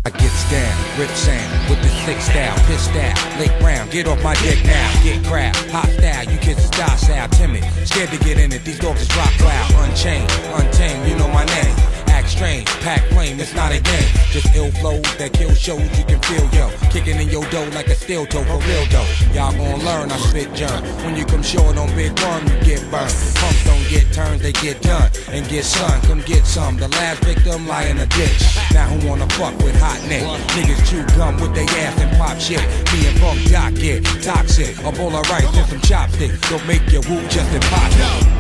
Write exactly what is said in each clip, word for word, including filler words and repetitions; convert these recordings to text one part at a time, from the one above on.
I gets down, rip sound, with the sick style, pissed out, lick round, get off my dick now, get crowd, hostile, you kids is docile, timid, scared to get in it, these dogs is rock loud, unchained, untamed, you know my name, act strange, pack flame, it's not a game, just ill flows that kill shows, you can feel yo, kicking in your dough like a steel toe, for real though, y'all gon' learn, I spit germ, when you come short on big worm, you get burned, pumps don't get turns, they get done, and get sun, come get some, the last victim lie in a ditch, now who wanna fuck with hot neck, niggas chew gum with they ass and pop shit, me and Funk Doc get toxic, a bowl of rice and some chopsticks, don't make your woo just impossible.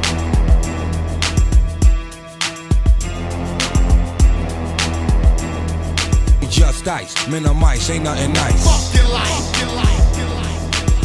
Just ice, minimize, ain't nothing nice. Fuck your life, your life, your life.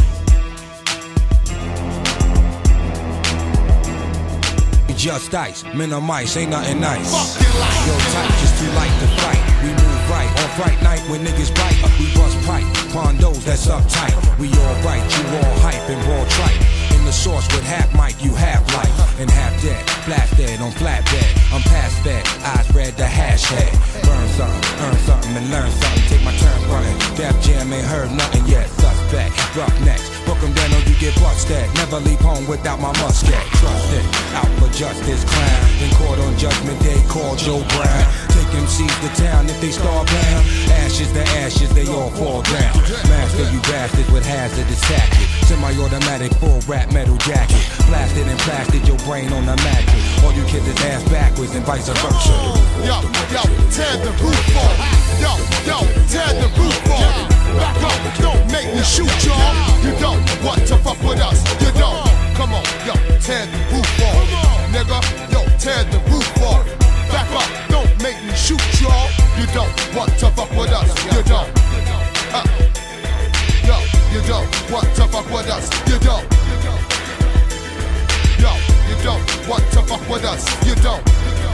Just ice, minimize, ain't nothing nice. Fuck your life. Yo, tight, just too light to fight. We move right on fright night when niggas bite. We bust pipe, condos that's uptight. We all right, you all hype and raw tripe. In the source with half mic, you half life and half dead. Blast dead on flatbed. I'm past that, eyes red, the hash head. Burn something, earn something, and learn something. Take my turn running. Def Jam ain't heard nothing yet. Suspect, rough necks. Book 'em down or you get busted. Never leave home without my musket. Trust it, out for justice, clown. In court on judgment day, call Joe Brown. Take M Cs to town if they star down. Ashes to ashes, they all fall down. Master you bastards with hazardous tactics. Semi-automatic, full rap metal jacket. Blasted and blasted your brain on the mattress. All you kids is ass backwards and vice versa. Yo, yo, tear the roof off. Yo, yo, tear the roof off. Back up, don't make me shoot y'all. You don't want to fuck with us. You don't. Come on, yo, tear the roof off. Nigga, yo, tear the roof off. Back up, don't make me shoot y'all. You don't want to fuck with us. You don't. Uh, yo, you don't want to fuck with us. You don't. Yo, you don't want to fuck with us. You don't.